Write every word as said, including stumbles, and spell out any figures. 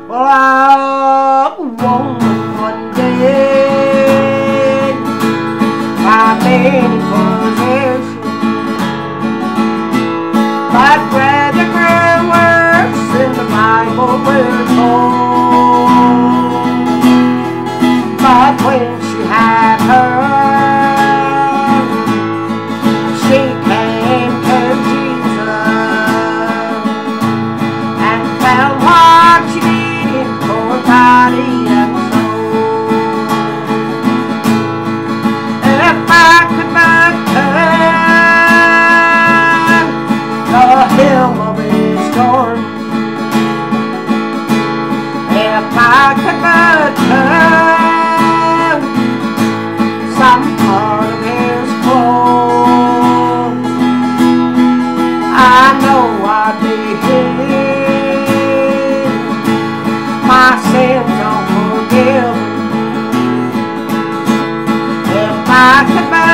Well, I won one day by many possessions, but where the great works in the Bible were told. But when she had her, she came to Jesus and found what she needed for body and soul. If I could but turn the hem of his garment, if I could but turn some part of his clothes, I know I'd be healed, my sins are forgiven. If I could